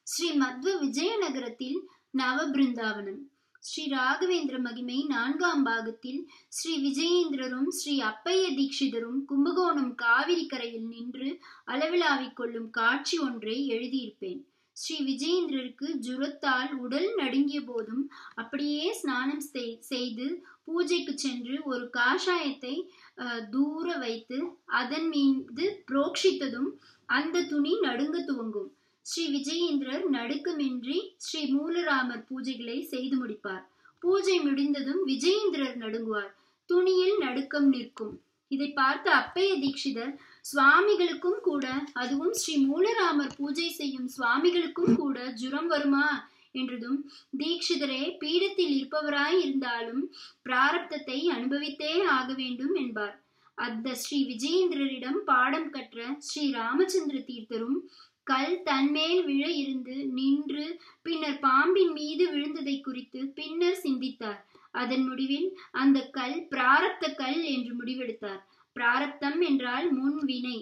ஸ்ரீ மத்வ விஜயநகரத்தில் நவ பிருந்தாவனம். ஸ்ரீ ராகவேந்திர மகிமை 4ஆம் பாகத்தில் ஸ்ரீ விஜயேந்திரரும் ஸ்ரீ அப்பைய தீட்சிதரும் கும்பகோணம் காவிரி கரையில் நின்று அளவிலாவிக் கொள்ளும் காட்சி ஒன்றை எழுதியிருப்பேன். ஸ்ரீ விஜயேந்திரருக்கு ஜுரத்தால் உடல் நடுங்கிய போதும் அப்படியே ஸ்நானம் செய்து பூஜைக்கு சென்று ஒரு காஷாயத்தை தூர வைத்து அதன் மீது புரோக்ஷித்ததும் அந்த துணி நடுங்க துவங்கும். ஸ்ரீ விஜயேந்திரர் நடுக்கமின்றி ஸ்ரீ மூலராமர் பூஜைகளை செய்து முடிப்பார். பூஜை முடிந்ததும் விஜயேந்திரர் நடுங்குவார். துணியில் நடுக்கம் நிற்கும். இதை பார்த்த அப்பைய தீட்சிதர், சுவாமிகளுக்கும் கூட, அதுவும் ஸ்ரீ மூலராமர் பூஜை செய்யும் சுவாமிகளுக்கும் கூட ஜுரம் வருமா என்றதும், தீட்சிதரே பீடத்தில் இருப்பவராய் இருந்தாலும் பிராரப்தத்தை அனுபவித்தே ஆக வேண்டும் என்பார். அந்த ஸ்ரீ விஜயேந்திரரிடம் பாடம் கற்ற ஸ்ரீ ராமச்சந்திர தீர்த்தரும் கல் தன்மேல் விழ இருந்து நின்று பின்னர் பாம்பின் மீது விழுந்ததை குறித்து பின்னர் சிந்தித்தார். அதன் முடிவில் அந்த கல் பிராரப்த கல் என்று முடிவெடுத்தார். பிராரப்தம் என்றால் முன் வினை.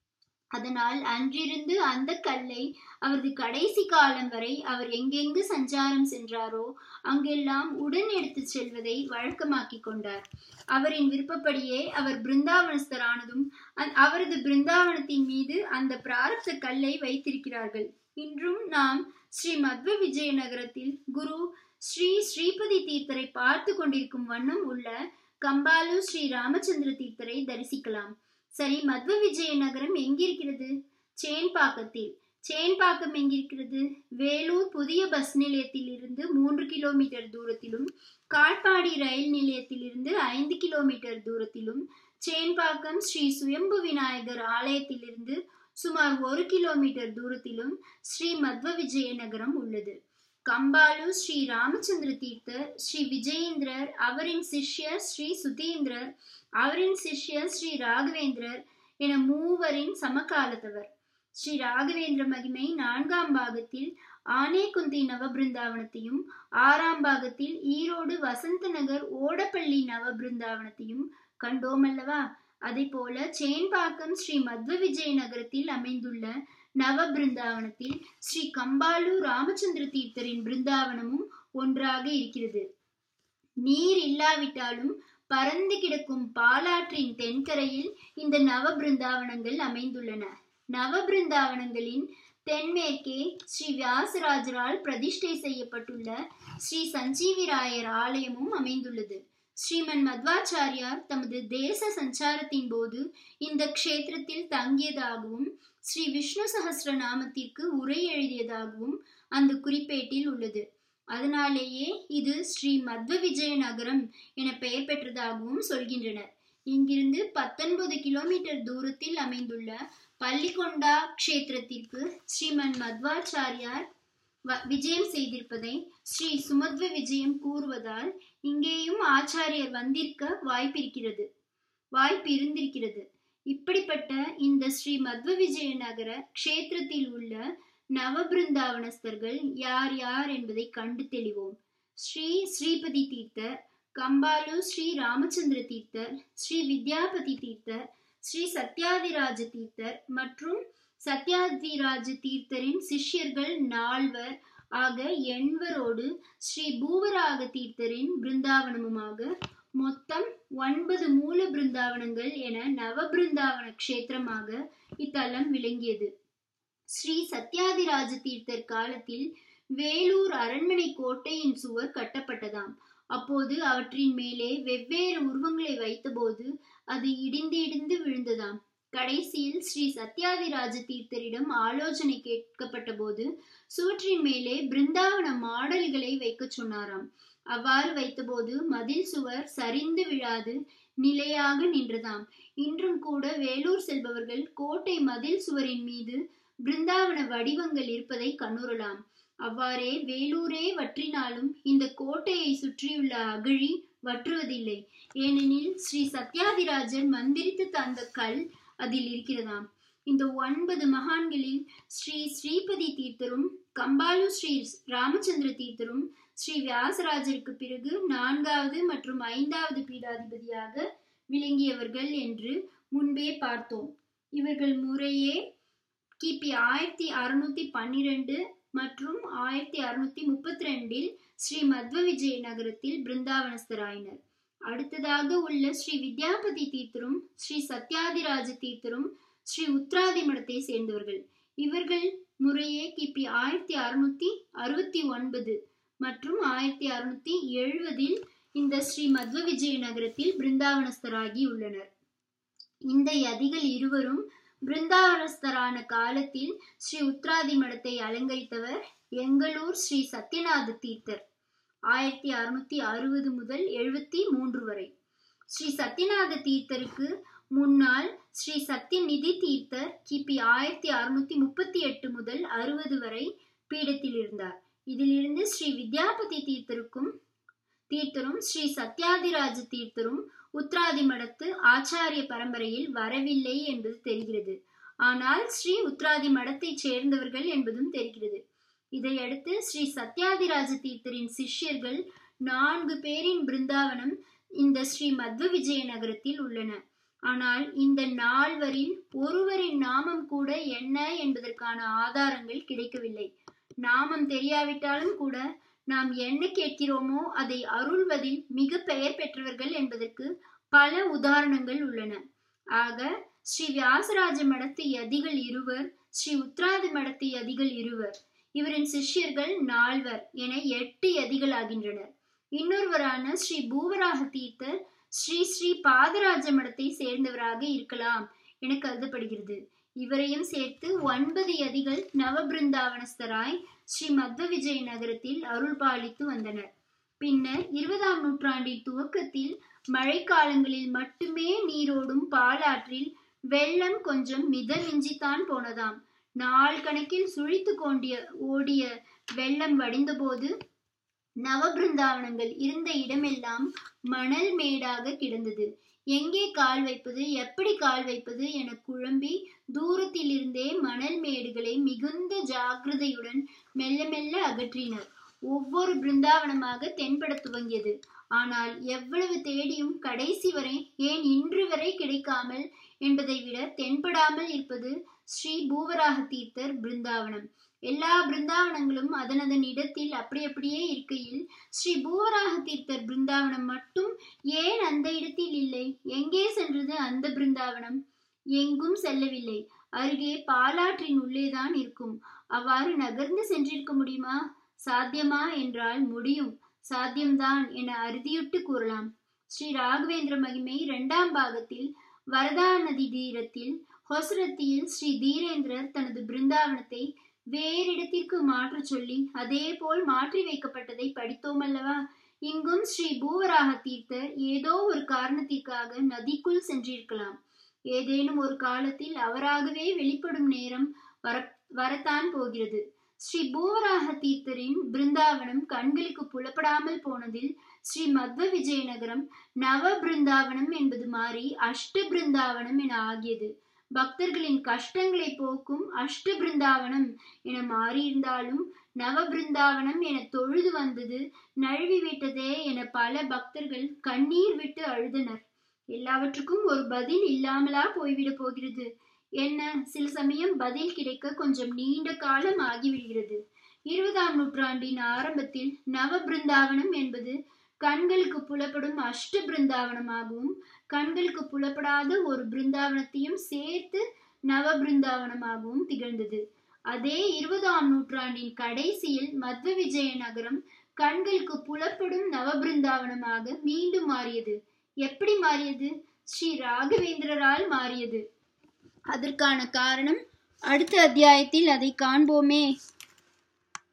அதனால் அன்றிருந்து அந்த கல்லை அவரது கடைசி காலம் வரை அவர் எங்கெங்கு சஞ்சாரம் சென்றாரோ அங்கெல்லாம் உடன் எடுத்து செல்வதை வழக்கமாக்கி கொண்டார். அவரின் விருப்பப்படியே அவர் பிருந்தாவனஸ்தரானதும் அவரது பிருந்தாவனத்தின் மீது அந்த பிராரப்த கல்லை வைத்திருக்கிறார்கள். இன்றும் நாம் ஸ்ரீ மத்வ விஜயநகரத்தில் குரு ஸ்ரீ ஸ்ரீபதி தீர்த்தரை பார்த்து கொண்டிருக்கும் வண்ணம் உள்ள கம்பாலு ஸ்ரீ ராமச்சந்திர தீர்த்தரை தரிசிக்கலாம். சரி, மத்வ விஜயநகரம் எங்கிருக்கிறது? சேன்பாக்கத்தில். சேன்பாக்கம் எங்கிருக்கிறது? வேலூர் புதிய பஸ் நிலையத்தில் இருந்து 3 கிலோமீட்டர் தூரத்திலும், காட்பாடி ரயில் நிலையத்தில் இருந்து 5 கிலோமீட்டர் தூரத்திலும், சேன்பாக்கம் ஸ்ரீ சுயம்பு விநாயகர் ஆலயத்திலிருந்து சுமார் 1 கிலோமீட்டர் தூரத்திலும் ஸ்ரீ மத்வ விஜயநகரம் உள்ளது. கம்பாலு ஸ்ரீ ராமச்சந்திர தீர்த்தர், ஸ்ரீ விஜயேந்திரர், அவரின் சிஷ்யர் ஸ்ரீ சுதீந்திரர், அவரின் சிஷ்யர் ஸ்ரீ ராகவேந்திரர் என மூவரின் சமகாலத்தவர். ஸ்ரீ ராகவேந்திர மகிமை 4ஆம் பாகத்தில் ஆனேகுந்தி நவ பிருந்தாவனத்தையும், 6ஆம் பாகத்தில் ஈரோடு வசந்த நகர் ஓடப்பள்ளி நவ பிருந்தாவனத்தையும் கண்டோமல்லவா? அதை போல சேன்பாக்கம் ஸ்ரீ மத்வ விஜயநகரத்தில் அமைந்துள்ள நவ பிருந்தாவனத்தில் ஸ்ரீ கம்பாலு ராமச்சந்திர தீர்த்தரின் பிருந்தாவனமும் ஒன்றாக இருக்கிறது. நீர் இல்லாவிட்டாலும் பறந்து கிடக்கும் பாலாற்றின் தென்கரையில் இந்த நவ பிருந்தாவனங்கள் அமைந்துள்ளன. நவ பிருந்தாவனங்களின் தென்மேற்கே ஸ்ரீ வியாசராஜரால் பிரதிஷ்டை செய்யப்பட்டுள்ள ஸ்ரீ சஞ்சீவிராயர் ஆலயமும் அமைந்துள்ளது. ஸ்ரீமன் மத்வாச்சாரியார் தமது தேச சஞ்சாரத்தின் போது இந்த க்ஷேத்திரத்தில் தங்கியதாகவும் ஸ்ரீ விஷ்ணு சஹஸ்ர நாமத்திற்கு உரை எழுதியதாகவும் அந்த குறிப்பேட்டில் உள்ளது. அதனாலேயே இது ஸ்ரீ மத்வ விஜயநகரம் என பெயர் பெற்றதாகவும் சொல்கின்றனர். இங்கிருந்து 19 கிலோமீட்டர் தூரத்தில் அமைந்துள்ள பள்ளிகொண்டா க்ஷேத்திரத்திற்கு ஸ்ரீமன் மத்வாச்சாரியார் விஜயம் செய்திருப்பதை ஸ்ரீ சுமத்வ விஜயம் கூறுவதால் இங்கேயும் ஆச்சாரியர் வந்திருக்க வாய்ப்பு இருந்திருக்கிறது. இப்படிப்பட்ட இந்த ஸ்ரீ மத்வ விஜயநகர க்ஷேத்திரத்தில் உள்ள நவ பிருந்தாவனஸ்தர்கள் யார் யார் என்பதை கண்டு தெளிவோம். ஸ்ரீ ஸ்ரீபதி தீர்த்தர், கம்பாலு ஸ்ரீ ராமச்சந்திர தீர்த்தர், ஸ்ரீ வித்யாபதி தீர்த்தர், ஸ்ரீ சத்யாதிராஜ தீர்த்தர் மற்றும் சத்யாதிராஜ தீர்த்தரின் சிஷ்யர்கள் 4 ஆக 80 ஸ்ரீ பூவராக தீர்த்தரின் பிருந்தாவனமுமாக மொத்தம் 9 மூல பிருந்தாவனங்கள் என நவ பிருந்தாவன க்ஷேத்திரமாக இத்தலம் விளங்கியது. ஸ்ரீ சத்யாதிராஜ தீர்த்தர் காலத்தில் வேலூர் அரண்மனை கோட்டையின் சுவர் கட்டப்பட்டதாம். அப்போது அவற்றின் மேலே வெவ்வேறு உருவங்களை வைத்தபோது அது இடிந்து விழுந்ததாம். கடைசியில் ஸ்ரீ சத்யாதிராஜ தீர்த்தரிடம் ஆலோசனை கேட்கப்பட்ட போது சுவற்றின் மேலே பிருந்தாவன மாடல்களை வைக்க சொன்னாராம். அவ்வாறு வைத்தபோது மதில் சுவர் சரிந்து விழாது நிலையாக நின்றதாம். இன்றும் கூட வேலூர் செல்பவர்கள் கோட்டை மதில் சுவரின் மீது பிருந்தாவன வடிவங்கள் இருப்பதை கண்ணுறலாம். அவ்வாறே வேலூரே வற்றினாலும் இந்த கோட்டையை சுற்றியுள்ள அகழி வற்றுவதில்லை. ஏனெனில் ஸ்ரீ சத்யாதிராஜர் மந்திரித்து தந்த கல் அதில் இருக்கிறதாம். இந்த 9 மகான்களில் ஸ்ரீ ஸ்ரீபதி தீர்த்தரும் கம்பாலு ஸ்ரீ ராமச்சந்திர தீர்த்தரும் ஸ்ரீ வியாசராஜருக்கு பிறகு 4வது மற்றும் 5வது பீடாதிபதியாக விளங்கியவர்கள் என்று முன்பே பார்த்தோம். இவர்கள் முறையே கிபி 1612 மற்றும் 1632 ஸ்ரீ மத்வ விஜய நகரத்தில் பிருந்தாவனஸ்தராயினர். அடுத்ததாக உள்ள ஸ்ரீ வித்யாபதி தீர்த்தரும் ஸ்ரீ சத்யாதிராஜ தீர்த்தரும் ஸ்ரீ உத்ராதி மடத்தை சேர்ந்தவர்கள். இவர்கள் முறையே கிபி 1669 மற்றும் 1670 இந்த ஸ்ரீ மத்வ விஜய நகரத்தில் பிருந்தாவனஸ்தராகி உள்ளனர். இந்த யதிகள் இருவரும் பிருந்தாவனஸ்தரான காலத்தில் ஸ்ரீ உத்ராதி மடத்தை அலங்கரித்தவர் எங்களூர் ஸ்ரீ சத்யநாத தீர்த்தர் 1660 முதல் 73 வரை. ஸ்ரீ சத்யநாத தீர்த்தருக்கு முன்னால் ஸ்ரீ சத்யநிதி தீர்த்தர் கிபி 1638 முதல் 60 வரை பீடத்தில் இருந்தார். இதிலிருந்து ஸ்ரீ வித்யாபதி தீர்த்தரும் ஸ்ரீ சத்யாதிராஜ தீர்த்தரும் உத்ராதி மடத்து ஆச்சாரிய பரம்பரையில் வரவில்லை என்பது தெரிகிறது. ஆனால் ஸ்ரீ உத்ராதி மடத்தை சேர்ந்தவர்கள் என்பதும் தெரிகிறது. இதையடுத்து ஸ்ரீ சத்யாதிராஜ தீர்த்தரின் சிஷ்யர்கள் 4 பேரின் பிருந்தாவனம் இந்த ஸ்ரீ மத்வ விஜய நகரத்தில் உள்ளன. ஆனால் இந்த 4வரில் ஒருவரின் நாமம் கூட என்ன என்பதற்கான ஆதாரங்கள் கிடைக்கவில்லை. நாமம் தெரியாவிட்டாலும் கூட நாம் என்ன கேட்கிறோமோ அதை அருள்வதில் மிக பெயர் பெற்றவர்கள் என்பதற்கு பல உதாரணங்கள் உள்ளன. ஆக ஸ்ரீ வியாசராஜ மடத்து யதிகள் 2, ஸ்ரீ உத்ராதி மடத்து யதிகள் 2, இவரின் சிஷ்யர்கள் 4 என 8 யதிகள் ஆகின்றனர். இன்னொருவரான ஸ்ரீ பூவராக தீர்த்தர் ஸ்ரீ பாதராஜ மடத்தை சேர்ந்தவராக இருக்கலாம் என கருதப்படுகிறது. இவரையும் சேர்த்து 9 யதிகள் நவபிருந்தாவனஸ்தராய் ஸ்ரீ மத்வ விஜய நகரத்தில் அருள் பாலித்து வந்தனர். பின்னர் 20ஆம் நூற்றாண்டின் துவக்கத்தில் மழைக்காலங்களில் மட்டுமே நீரோடும் பாலாற்றில் வெள்ளம் கொஞ்சம் மிதமிஞ்சித்தான் போனதாம். நாள் கணக்கில் சுழித்து ஓடிய வெள்ளம் வடிந்தபோது நவபிருந்தாவனங்கள் இருந்த இடமெல்லாம் மணல் மேடாக கிடந்தது. எங்கே கால் வைப்பது, எப்படி கால் வைப்பது என குழம்பி தூரத்தில் இருந்தே மணல் மேடுகளை மிகுந்த ஜாக்கிரதையுடன் மெல்ல மெல்ல அகற்றினர். ஒவ்வொரு பிருந்தாவனமாக தென்பட துவங்கியது. ஆனால் எவ்வளவு தேடியும் கடைசி வரை, ஏன் இன்று வரை கிடைக்காமல் என்பதை விட தென்படாமல் இருப்பது ஸ்ரீ பூவராக தீர்த்தர் பிருந்தாவனம். எல்லா பிருந்தாவனங்களும் அதனதன் இடத்தில் அப்படியே இருக்கையில் ஸ்ரீ பூவராக தீர்த்தர் பிருந்தாவனம் மட்டும் ஏன் அந்த இடத்தில் இல்லை? எங்கே சென்றது அந்த பிருந்தாவனம்? எங்கும் செல்லவில்லை. அருகே பாலாற்றின் உள்ளேதான் இருக்கும். அவ்வாறு நகர்ந்து சென்றிருக்க முடியுமா? சாத்தியமா என்றால் முடியும், சாத்தியம்தான் என அறுதியுட்டு கூறலாம். ஸ்ரீ ராகவேந்திர மகிமை 2ஆம் பாகத்தில் வரதா நதி தீரத்தில் ஹொசரத்தியில் ஸ்ரீ தீரேந்திரர் தனது பிருந்தாவனத்தை வேறிடத்திற்கு மாற்ற சொல்லி அதே போல் மாற்றி வைக்கப்பட்டதை படித்தோம் அல்லவா? இங்கும் ஸ்ரீ பூவராக தீர்த்தர் ஏதோ ஒரு காரணத்திற்காக நதிக்குள் சென்றிருக்கலாம். ஏதேனும் ஒரு காலத்தில் அவராகவே வெளிப்படும் நேரம் வரத்தான் போகிறது. ஸ்ரீ பூவராக தீர்த்தரின் பிருந்தாவனம் கண்களுக்கு புலப்படாமல் போனதில் ஸ்ரீ மத்வ விஜய நகரம் நவ பிருந்தாவனம் என்பது மாறி அஷ்ட பிருந்தாவனம் என ஆகியது. பக்தர்களின் கஷ்டங்களை போக்கும் அஷ்ட பிருந்தாவனம் என மாறியிருந்தாலும் நவ பிருந்தாவனம் என தொழுது வந்தது நழுவி விட்டதே என பல பக்தர்கள் கண்ணீர் விட்டு அழுதனர். எல்லாவற்றுக்கும் ஒரு பதில் இல்லாமலா போய்விட போகிறது? என்ன, சில சமயம் பதில் கிடைக்க கொஞ்சம் நீண்ட காலம் ஆகிவிடுகிறது. 20ஆம் நூற்றாண்டின் ஆரம்பத்தில் நவ பிருந்தாவனம் என்பது கண்களுக்கு புலப்படும் அஷ்ட பிருந்தாவனமாகவும் கண்களுக்கு புலப்படாத ஒரு பிருந்தாவனத்தையும் சேர்த்து நவ பிருந்தாவனமாகவும் திகழ்ந்தது. அதே 20ஆம் நூற்றாண்டின் கடைசியில் மத்வ விஜய நகரம் கண்களுக்கு புலப்படும் நவ பிருந்தாவனமாக மீண்டும் மாறியது. எப்படி மாறியது? ஸ்ரீ ராகவேந்திரரால் மாறியது. அதற்கான காரணம் அடுத்த அத்தியாயத்தில் அதை காண்போமே.